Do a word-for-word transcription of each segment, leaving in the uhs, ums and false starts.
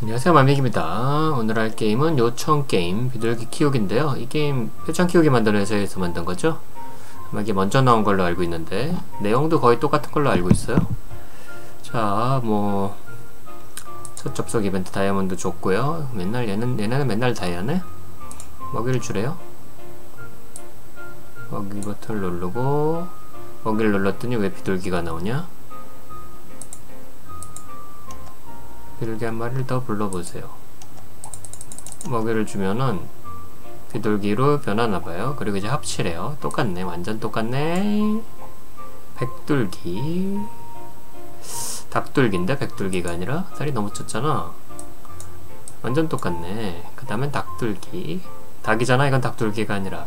안녕하세요, 마믹입니다. 오늘 할 게임은 요청 게임 비둘기 키우기인데요. 이 게임 표창 키우기 만드는 회사에서 만든 거죠. 아마 이게 먼저 나온 걸로 알고 있는데 내용도 거의 똑같은 걸로 알고 있어요. 자, 뭐 첫 접속 이벤트 다이아몬드 줬고요. 맨날 얘는 얘네는 맨날 다이아네. 먹이를 주래요. 먹이 버튼을 누르고 먹이를 눌렀더니 왜 비둘기가 나오냐? 비둘기 한 마리를 더 불러보세요. 먹이를 주면은 비둘기로 변하나봐요. 그리고 이제 합치래요. 똑같네. 완전 똑같네. 백둘기. 닭둘기인데 백둘기가 아니라 살이 너무 쪘잖아. 완전 똑같네. 그 다음엔 닭둘기. 닭이잖아. 이건 닭둘기가 아니라.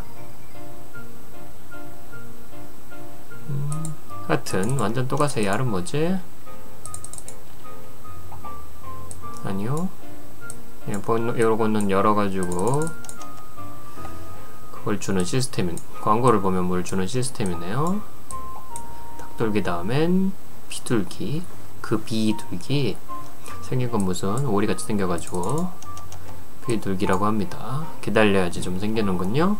음, 하여튼 완전 똑같아요. 알은 뭐지? 아니요. 예, 요거는 열어가지고 그걸 주는 시스템인, 광고를 보면 뭘 주는 시스템이네요. 닭둘기 다음엔 비둘기. 그 비둘기 생긴 건 무슨 오리같이 생겨가지고 비둘기라고 합니다. 기다려야지 좀 생기는군요.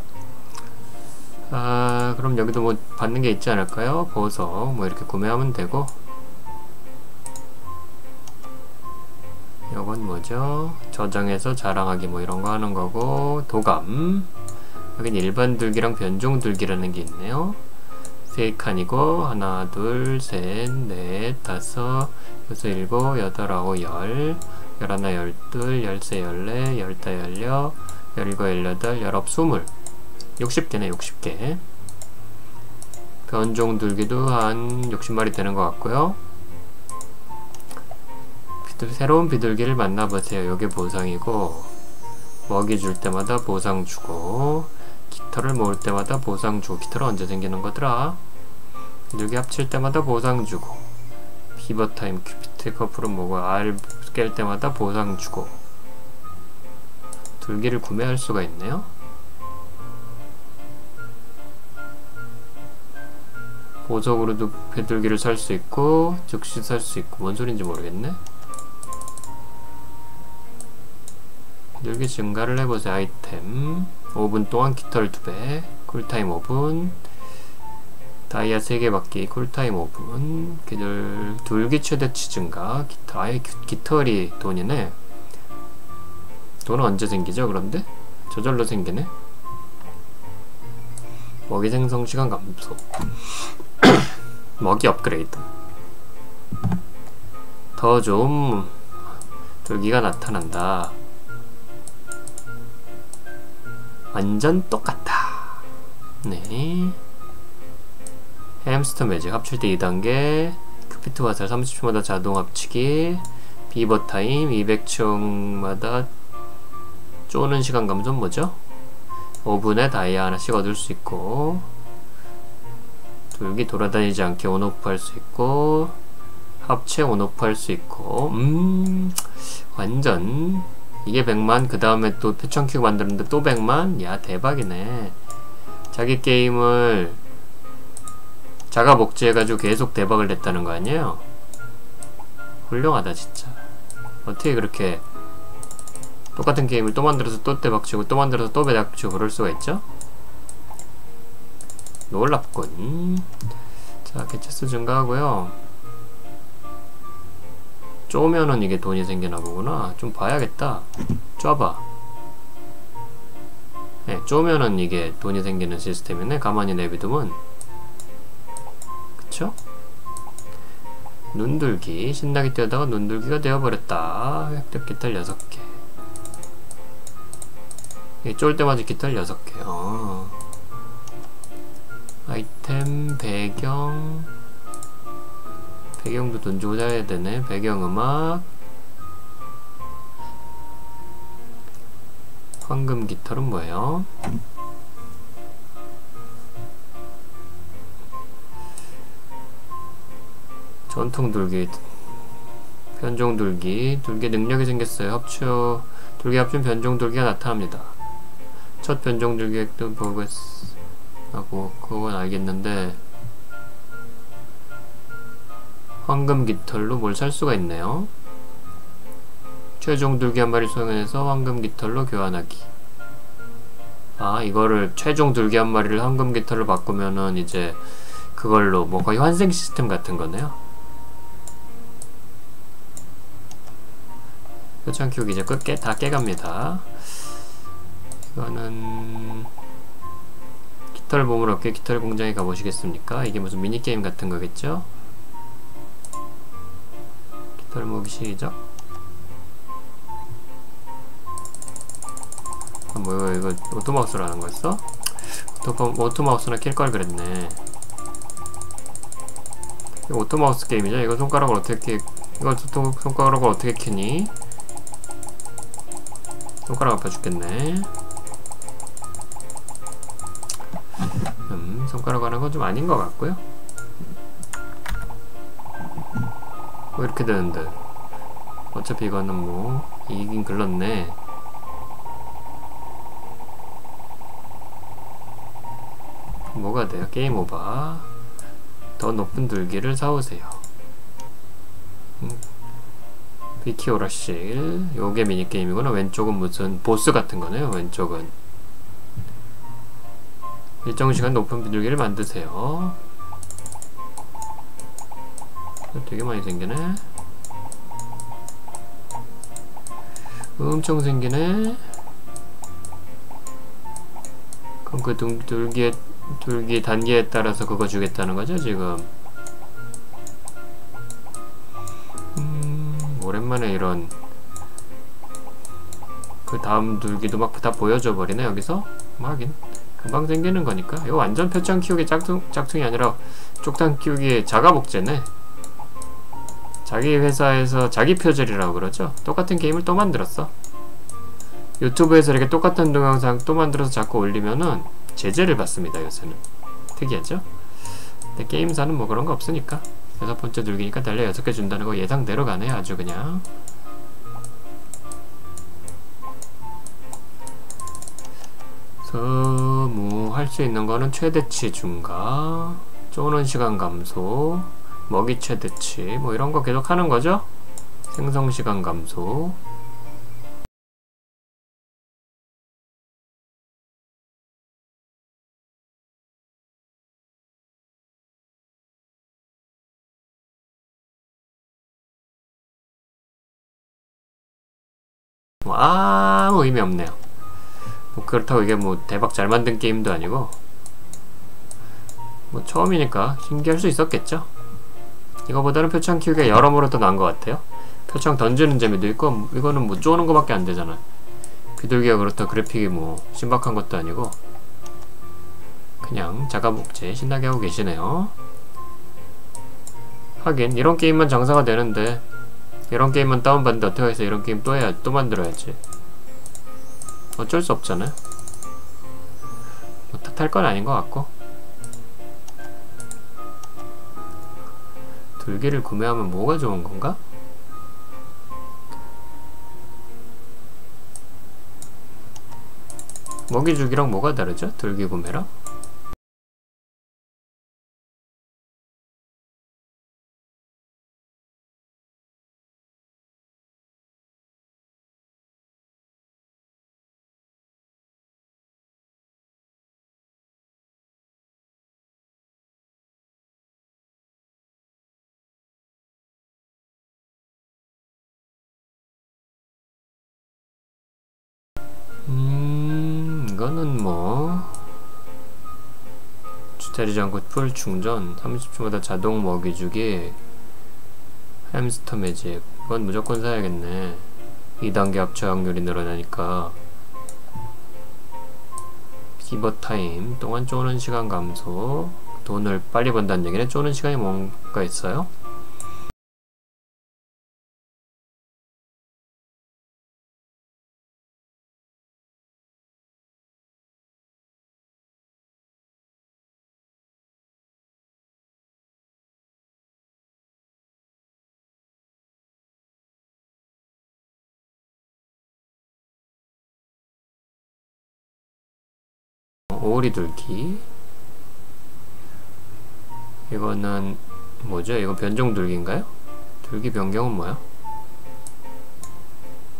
아, 그럼 여기도 뭐 받는 게 있지 않을까요? 보석 뭐 이렇게 구매하면 되고. 이건 뭐죠? 저장해서 자랑하기 뭐 이런 거 하는 거고. 도감. 여긴 일반 둘기랑 변종 둘기라는 게 있네요. 세 칸이고 하나 둘 셋 넷 다섯 여섯 일곱 여덟 아홉 열 열하나 열둘 열세 열네 열다 열여 열일곱 열여덟 열아홉 스물 육십 개네. 육십 개. 변종 둘기도 한 육십 마리 되는 것 같고요. 새로운 비둘기를 만나보세요. 요게 보상이고, 먹이 줄 때마다 보상 주고, 깃털을 모을 때마다 보상 주고. 깃털은 언제 생기는 거더라? 비둘기 합칠 때마다 보상 주고, 비버타임 큐피트 커플은 뭐고, 알 깰 때마다 보상 주고. 둘기를 구매할 수가 있네요. 보석으로도 비둘기를 살 수 있고 즉시 살 수 있고. 뭔 소린지 모르겠네. 비둘기 증가를 해보세요. 아이템 오 분 동안 깃털 두 배 쿨타임 오 분 다이아 세 개 받기 쿨타임 오 분 기둘 둘기 최대치 증가. 깃털, 아예 깃털이 돈이네. 돈은 언제 생기죠? 그런데? 저절로 생기네. 먹이 생성 시간 감소. 먹이 업그레이드. 더 좋은 둘기가 나타난다. 완전 똑같다. 네. 햄스터 매직 합칠 때 이 단계 큐피트 화살 삼십 초마다 자동 합치기 비버 타임 이백 초마다 쪼는 시간 감소는 뭐죠? 오 분에 다이아 하나씩 얻을 수 있고, 둘기 돌아다니지 않게 온오프 할 수 있고, 합체 온오프 할 수 있고. 음 완전 이게 백만. 그 다음에 또 표창 키우기 만드는데 또 백만? 야, 대박이네. 자기 게임을 자가 복제해가지고 계속 대박을 냈다는 거 아니에요? 훌륭하다 진짜. 어떻게 그렇게 똑같은 게임을 또 만들어서 또 대박치고 또 만들어서 또 대박치고 그럴 수가 있죠? 놀랍군. 자, 개체수 증가하고요. 쪼면은 이게 돈이 생기나 보구나. 좀 봐야겠다. 쪼봐. 네, 쪼면은 이게 돈이 생기는 시스템이네. 가만히 내비두면. 그쵸? 눈들기. 신나게 뛰어다가 눈들기가 되어버렸다. 획득 깃털 여섯 개. 이게 쫄 때마다 깃털 여섯 개. 어. 아이템, 배경. 배경도 돈 주고 사야 되네. 배경음악. 황금 깃털은 뭐예요? 전통 둘기, 변종 둘기. 둘기 능력이 생겼어요. 합쳐 둘기 합치면 변종 둘기가 나타납니다. 첫 변종 둘기도 보겠하고 그건 알겠는데, 황금 깃털로 뭘 살 수가 있네요. 최종 dur기 한 마리 소환해서 황금 깃털로 교환하기. 아, 이거를 최종 dur기 한 마리를 황금 깃털로 바꾸면은 이제 그걸로 뭐 거의 환생 시스템 같은 거네요. 표창 키우기 이제 끝 깨, 다 깨갑니다. 이거는 깃털 보물 얻기 깃털 공장에 가보시겠습니까? 이게 무슨 미니게임 같은 거겠죠? 깃털 모으기 시작. 아, 뭐야, 이거 오토마우스로 하는 거였어? 오토, 오토마우스나 킬 걸 그랬네. 이거 오토마우스 게임이죠? 이거 손가락을 어떻게, 이거 손가락을 어떻게 키니? 손가락 아파 죽겠네. 음, 손가락 하는 건 좀 아닌 것 같고요. 뭐 이렇게 되는데 어차피 이거는 뭐 이긴 글렀네. 뭐가 돼요? 게임 오버. 더 높은 dur기를 사오세요. 음. 비키오라실. 요게 미니게임이구나. 왼쪽은 무슨 보스 같은 거네요. 왼쪽은 일정 시간 높은 비둘기를 만드세요. 되게 많이 생기네. 엄청 생기네. 그럼 그 둥, dur기의 dur기 단계에 따라서 그거 주겠다는 거죠 지금. 음, 오랜만에 이런 그 다음 dur기도 막 다 보여줘 버리네 여기서. 하긴 금방 생기는 거니까. 이거 완전 표창 키우기 짝퉁, 짝퉁이 아니라 쪽탄 키우기 자가복제네. 자기 회사에서 자기 표절이라고 그러죠. 똑같은 게임을 또 만들었어. 유튜브에서 이렇게 똑같은 동영상 또 만들어서 자꾸 올리면은 제재를 받습니다 요새는. 특이하죠? 근데 게임사는 뭐 그런 거 없으니까. 여섯 번째 dur기니까 달려 여섯 개 준다는 거 예상대로 가네 아주 그냥. 그래서 뭐 할 수 있는 거는 최대치 증가, 쪼는 시간 감소, 먹이 최대치 뭐 이런 거 계속 하는 거죠. 생성 시간 감소. 뭐 아무 의미 없네요. 뭐 그렇다고 이게 뭐 대박 잘 만든 게임도 아니고 뭐 처음이니까 신기할 수 있었겠죠. 이거보다는 표창 키우기가 여러모로 더 나은 것 같아요. 표창 던지는 재미도 있고 이거는 뭐 쪼는 거밖에 안 되잖아. 비둘기가 그렇다 그래픽이 뭐 신박한 것도 아니고 그냥 자가복제 신나게 하고 계시네요. 하긴 이런 게임만 장사가 되는데 이런 게임만 다운받는데 어떻게 해서 이런 게임 또 해야 또 만들어야지. 어쩔 수 없잖아요. 뭐 탓할 건 아닌 것 같고. dur기를 구매하면 뭐가 좋은 건가? 먹이주기랑 뭐가 다르죠? dur기 구매랑? 음... 이거는 뭐 주차리지 않고 풀 충전, 삼십 초마다 자동 먹이주기, 햄스터 매직. 이건 무조건 사야겠네. 이 단계 합체 확률이 늘어나니까. 비버 타임, 동안 쪼는 시간 감소. 돈을 빨리 번다는 얘기네. 쪼는 시간이 뭔가 있어요? 오리 dur기. 이거는 뭐죠? 이거 변종 dur기인가요? dur기 변경은 뭐야?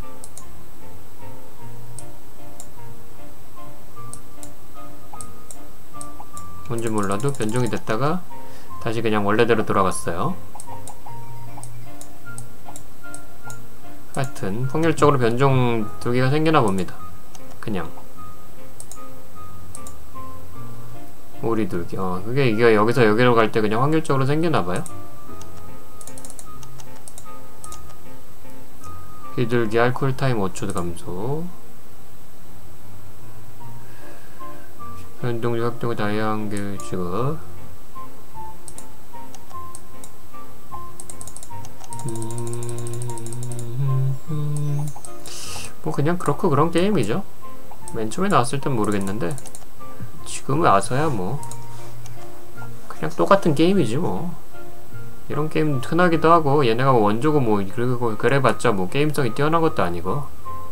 뭔지 몰라도 변종이 됐다가 다시 그냥 원래대로 돌아갔어요. 하여튼 확률적으로 변종 두 개가 생기나 봅니다. 그냥 오리둘기. 어 그게 이게 여기서 여기로 갈 때 그냥 확률적으로 생기나봐요. 비둘기 알 쿨타임 오 초 감소. 변동주 확동의 다양한 교육지가 음, 음, 뭐 그냥 그렇고 그런 게임이죠. 맨 처음에 나왔을 땐 모르겠는데 지금 와서야 뭐 그냥 똑같은 게임이지 뭐. 이런 게임 흔하기도 하고 얘네가 원조고 뭐 그리고 그래봤자 뭐 게임성이 뛰어난 것도 아니고.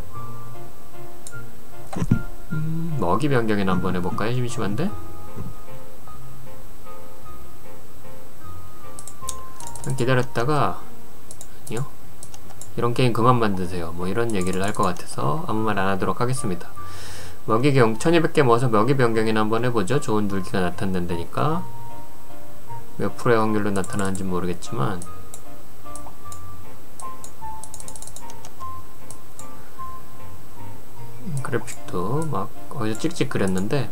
음, 먹이 변경이나 한번 해볼까요? 심심한데? 기다렸다가 아니요 이런 게임 그만 만드세요 뭐 이런 얘기를 할 것 같아서 아무 말 안 하도록 하겠습니다. 먹이 경 천이백 개 모아서 먹이 변경이나 한번 해보죠. 좋은 둘기가 나타난다니까. 몇 프로의 확률로 나타나는지 모르겠지만 그래픽도 막 어디서 찍찍 그랬는데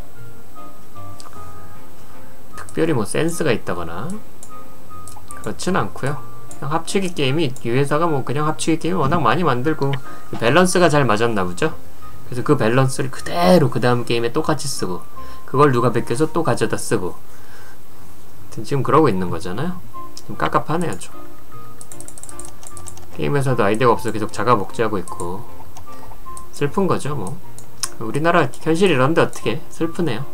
특별히 뭐 센스가 있다거나 그렇진 않고요. 그냥 합치기 게임이 이 회사가 뭐 그냥 합치기 게임을 워낙 많이 만들고 밸런스가 잘 맞았나 보죠. 그래서 그 밸런스를 그대로 그 다음 게임에 똑같이 쓰고 그걸 누가 베껴서 또 가져다 쓰고 지금 그러고 있는 거잖아요. 좀 깝깝하네요 좀. 게임에서도 아이디어가 없어서 계속 자가 복제하고 있고 슬픈 거죠 뭐. 우리나라 현실이 이런데 어떻게 슬프네요.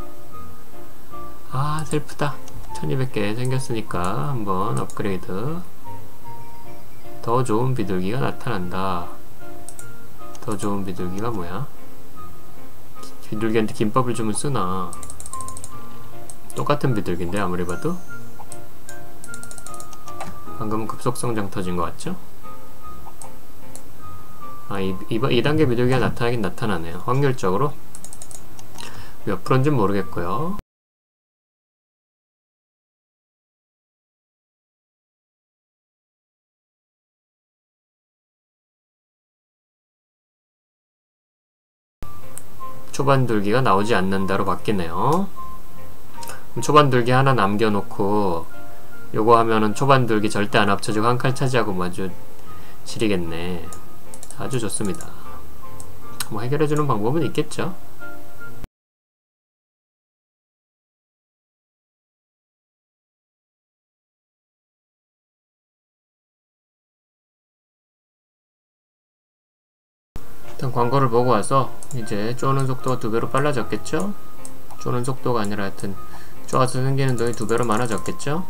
아 슬프다. 천이백 개 생겼으니까 한번 업그레이드. 더 좋은 비둘기가 나타난다. 더 좋은 비둘기가 뭐야? 비둘기한테 김밥을 주면 쓰나? 똑같은 비둘기인데 아무리 봐도. 방금은 급속성장 터진 것 같죠? 아, 이, 이, 이 단계 비둘기가 나타나긴 나타나네요. 확률적으로 몇 프로인지는 모르겠고요. 초반둘기가 나오지 않는다로 바뀌네요. 그럼 초반둘기 하나 남겨놓고 요거 하면은 초반둘기 절대 안 합쳐지고 한 칸 차지하고 뭐 아주 지리겠네. 아주 좋습니다. 뭐 해결해주는 방법은 있겠죠. 일단 광고를 보고 와서 이제 쪼는 속도가 두 배로 빨라졌겠죠? 쪼는 속도가 아니라 하여튼 쪼아서 생기는 돈이 두 배로 많아졌겠죠?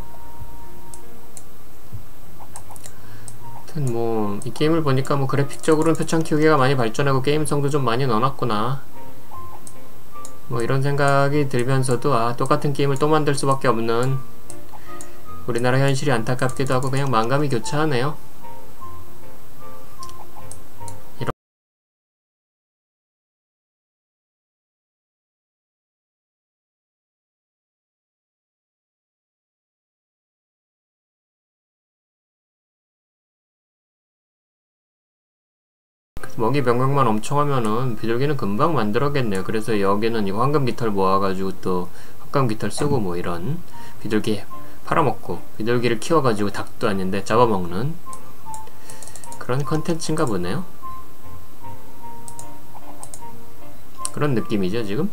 하여튼 뭐 이 게임을 보니까 뭐 그래픽적으로는 표창 키우기가 많이 발전하고 게임성도 좀 많이 넣어놨구나 뭐 이런 생각이 들면서도 아 똑같은 게임을 또 만들 수밖에 없는 우리나라 현실이 안타깝기도 하고 그냥 만감이 교차하네요. 먹이 변경만 엄청 하면은 비둘기는 금방 만들어겠네요. 그래서 여기는 이거 황금 깃털 모아가지고 또 흑감 깃털 쓰고 뭐 이런 비둘기 팔아먹고 비둘기를 키워가지고 닭도 아닌데 잡아먹는 그런 컨텐츠인가 보네요. 그런 느낌이죠 지금.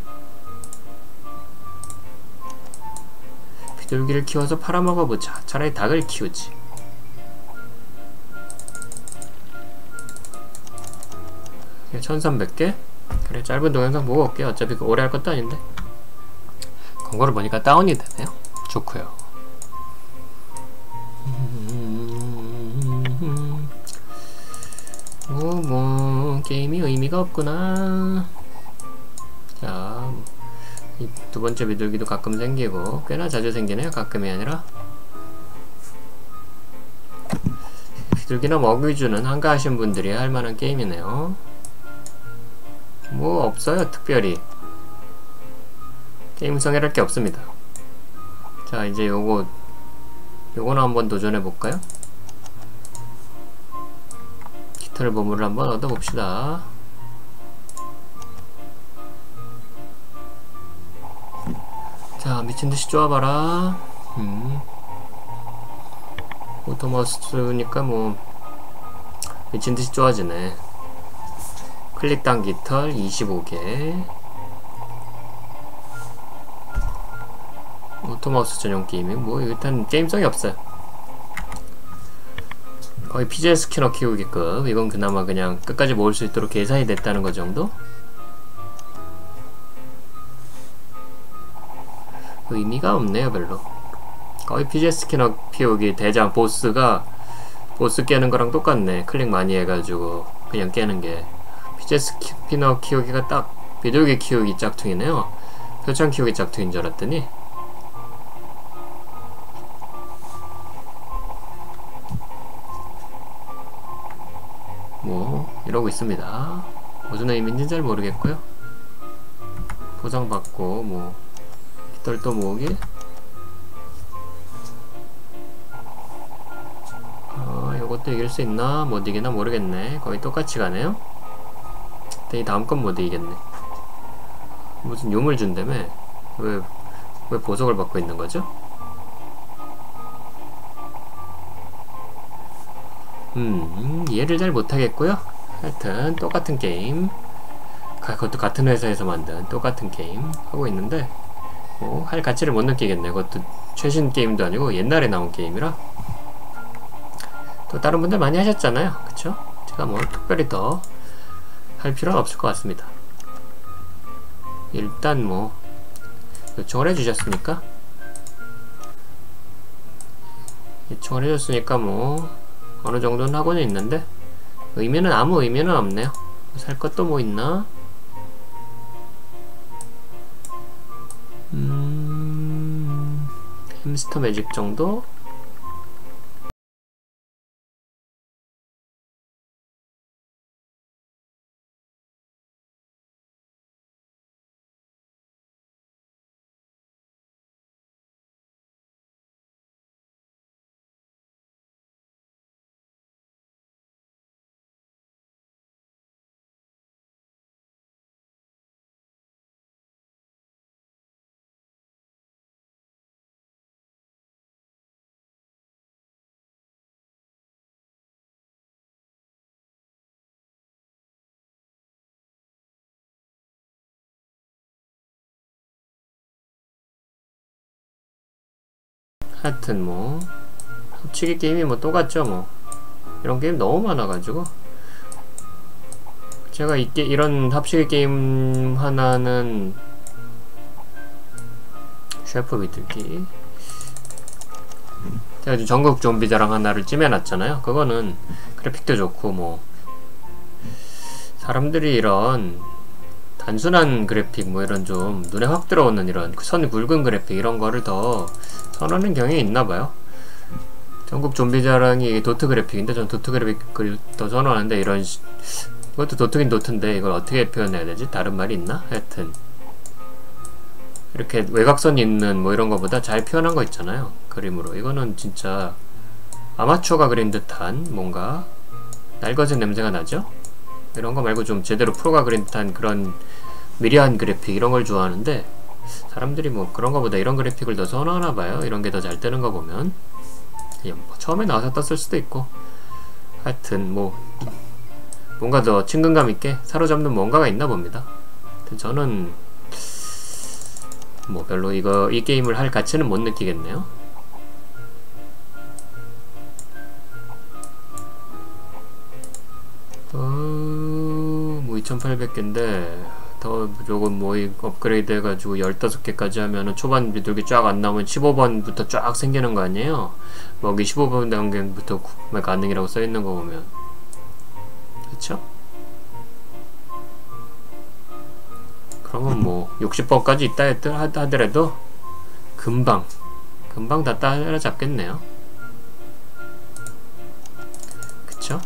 비둘기를 키워서 팔아먹어보자. 차라리 닭을 키우지. 천삼백 개? 그래 짧은 동영상 보고 올게요. 어차피 오래 할 것도 아닌데. 광고를 보니까 다운이 되네요. 좋고요. 뭐, 뭐 게임이 의미가 없구나. 자, 이 두 번째 비둘기도 가끔 생기고 꽤나 자주 생기네요. 가끔이 아니라. 비둘기나 먹이 주는 한가하신 분들이 할 만한 게임이네요. 뭐 없어요 특별히. 게임성 이랄 게 없습니다. 자, 이제 요거 요거는 한번 도전해 볼까요? 깃털 보물을 한번 얻어봅시다. 자, 미친듯이 쪼아봐라. 음. 오토마우스니까 뭐 미친듯이 쪼아지네. 클릭당 깃털 이십오 개. 오토마우스 전용 게임이 뭐 일단 게임성이 없어요. 거의 피지에 스캐너 키우기급. 이건 그나마 그냥 끝까지 모을 수 있도록 계산이 됐다는 거 정도? 의미가 없네요, 별로. 거의 피지에 스캐너 키우기 대장 보스가 보스 깨는 거랑 똑같네. 클릭 많이 해가지고 그냥 깨는 게. 피지에 스캐너 키우기가 딱 비둘기 키우기 짝퉁이네요. 표창 키우기 짝퉁인 줄 알았더니. 뭐 이러고 있습니다. 무슨 의미인지 잘 모르겠고요. 보상받고 뭐 깃털 또 모으기. 아, 요것도 이길 수 있나? 못 이기나 모르겠네. 거의 똑같이 가네요. 근데 이 다음 건 못 이기겠네. 무슨 유물 준다며? 왜, 왜 보석을 받고 있는 거죠? 음, 이해를 잘 못하겠고요. 하여튼 똑같은 게임, 그것도 같은 회사에서 만든 똑같은 게임 하고 있는데 뭐 할 가치를 못 느끼겠네. 그것도 최신 게임도 아니고 옛날에 나온 게임이라. 또 다른 분들 많이 하셨잖아요, 그쵸? 제가 뭐 특별히 더 할 필요는 없을 것 같습니다. 일단 뭐 요청을 해주셨으니까 요청을 해줬으니까 뭐 어느 정도는 하고는 있는데 의미는 아무 의미는 없네요. 살 것도 뭐 있나? 음... 햄스터 매직 정도? 하여튼 뭐 합치기 게임이 뭐 똑같죠. 뭐 이런 게임 너무 많아가지고 제가 이게 이런 합치기 게임 하나는 셰프 비둘기 제가 지금 전국 좀비 자랑 하나를 찜해놨잖아요. 그거는 그래픽도 좋고 뭐 사람들이 이런 단순한 그래픽 뭐 이런 좀 눈에 확 들어오는 이런 선 굵은 그래픽 이런 거를 더 선호하는 경향이 있나봐요. 전국 좀비 자랑이 도트 그래픽인데 전 도트 그래픽을 더 선호하는데 이런 시, 이것도 도트긴 도트인데 이걸 어떻게 표현해야 되지? 다른 말이 있나? 하여튼 이렇게 외곽선이 있는 뭐 이런 거보다 잘 표현한 거 있잖아요, 그림으로. 이거는 진짜 아마추어가 그린 듯한 뭔가 날것의 냄새가 나죠? 이런 거 말고 좀 제대로 프로가 그린 듯한 그런 미려한 그래픽 이런 걸 좋아하는데 사람들이 뭐 그런 거보다 이런 그래픽을 더 선호하나 봐요. 이런 게 더 잘 뜨는 거 보면. 뭐 처음에 나와서 떴을 수도 있고 하여튼 뭐 뭔가 더 친근감 있게 사로잡는 뭔가가 있나 봅니다. 하여튼 저는 뭐 별로 이거 이 게임을 할 가치는 못 느끼겠네요. 어, 뭐 이천팔백 개인데 더 조금 뭐 업그레이드 해가지고 열다섯 개까지 하면은 초반 비둘기 쫙 안 나오면 십오 번부터 쫙 생기는 거 아니에요? 먹이 십오 번 단계부터 구매 가능이라고 써있는 거 보면. 그쵸? 그러면 뭐 육십 번까지 있다 하더라도 금방 금방 다 따라잡겠네요. 그쵸?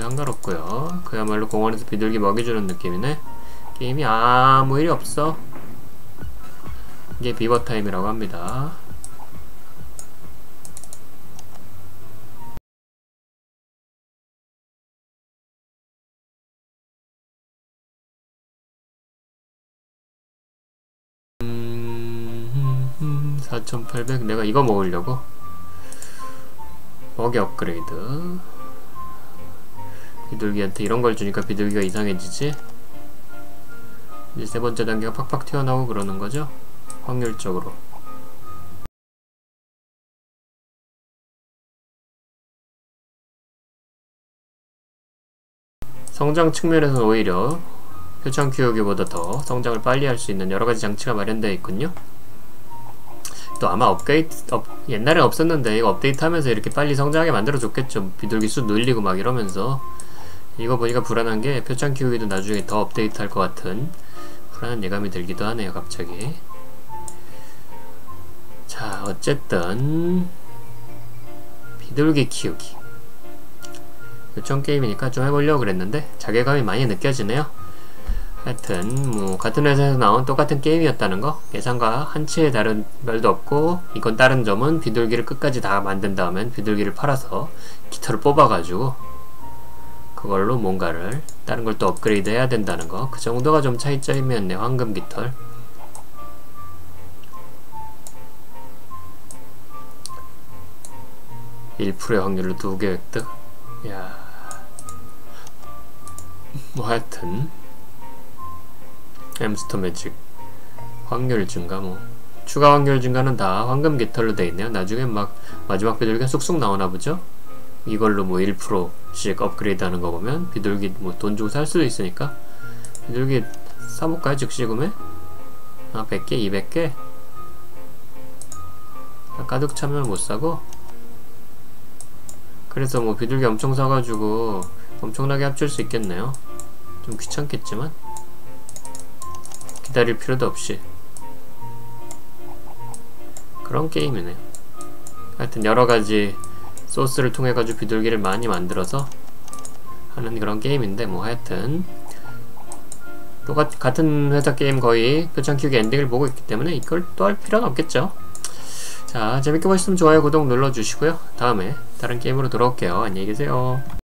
상관없고요. 그야말로 공원에서 비둘기 먹이주는 느낌이네. 게임이 아무 일이 없어. 이게 비버타임이라고 합니다. 음, 사천팔백. 내가 이거 먹으려고? 먹이 업그레이드. 비둘기한테 이런 걸 주니까 비둘기가 이상해지지? 이제 세 번째 단계가 팍팍 튀어나오고 그러는 거죠? 확률적으로. 성장 측면에서는 오히려 표창 키우기보다 더 성장을 빨리 할 수 있는 여러가지 장치가 마련되어 있군요. 또 아마 업데이트, 업, 옛날엔 없었는데 이거 업데이트 하면서 이렇게 빨리 성장하게 만들어줬겠죠. 비둘기 수 늘리고 막 이러면서. 이거 보니까 불안한 게 표창 키우기도 나중에 더 업데이트 할 것 같은 불안한 예감이 들기도 하네요, 갑자기. 자, 어쨌든 비둘기 키우기 요청 게임이니까 좀 해보려고 그랬는데 자괴감이 많이 느껴지네요. 하여튼 뭐 같은 회사에서 나온 똑같은 게임이었다는 거, 예상과 한치의 다른 별도 없고, 이건 다른 점은 비둘기를 끝까지 다 만든 다음엔 비둘기를 팔아서 깃털을 뽑아가지고 그걸로 뭔가를 다른 걸 또 업그레이드 해야 된다는 거, 그 정도가 좀 차이점이었네. 황금 깃털. 일 퍼센트의 확률로 두 개 획득. 야, 뭐 하여튼 햄스터 매직 확률 증가, 뭐 추가 확률 증가는 다 황금 깃털로 돼 있네요. 나중에 막 마지막 비둘기가 쑥쑥 나오나 보죠. 이걸로 뭐 일 퍼센트씩 업그레이드 하는 거 보면 비둘기 뭐 돈 주고 살 수도 있으니까 비둘기 사볼까요? 즉시 구매? 아, 백 개, 이백 개? 아, 가득 차면 못 사고? 그래서 뭐 비둘기 엄청 사가지고 엄청나게 합칠 수 있겠네요. 좀 귀찮겠지만 기다릴 필요도 없이 그런 게임이네요. 하여튼 여러가지 소스를 통해 가지고 비둘기를 많이 만들어서 하는 그런 게임인데, 뭐 하여튼 똑같, 같은 회사 게임 거의 표창 키우기 엔딩을 보고 있기 때문에 이걸 또 할 필요는 없겠죠. 자, 재밌게 보셨으면 좋아요, 구독 눌러주시고요. 다음에 다른 게임으로 돌아올게요. 안녕히 계세요.